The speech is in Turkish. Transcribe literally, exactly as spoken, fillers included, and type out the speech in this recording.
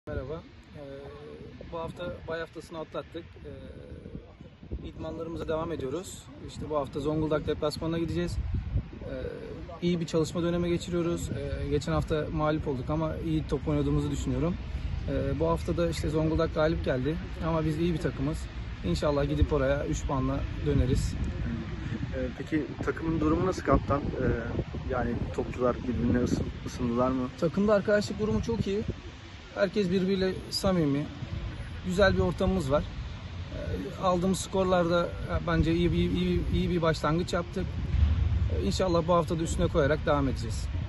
Merhaba. Ee, bu hafta bay haftasını atlattık. Ee, idmanlarımıza devam ediyoruz. İşte bu hafta Zonguldak deplasmanına gideceğiz. Ee, iyi bir çalışma dönemi geçiriyoruz. Ee, geçen hafta mağlup olduk ama iyi top oynadığımızı düşünüyorum. Ee, bu hafta da işte Zonguldak galip geldi. Ama biz iyi bir takımız. İnşallah gidip oraya üç puanla döneriz. Ee, peki takımın durumu nasıl kaptan? Ee, yani topçular birbirine ısın, ısındılar mı? Takımda arkadaşlık durumu çok iyi. Herkes birbiriyle samimi. Güzel bir ortamımız var. Ee, aldığımız skorlarda bence iyi bir iyi, iyi bir başlangıç yaptık. Ee, İnşallah bu hafta da üstüne koyarak devam edeceğiz.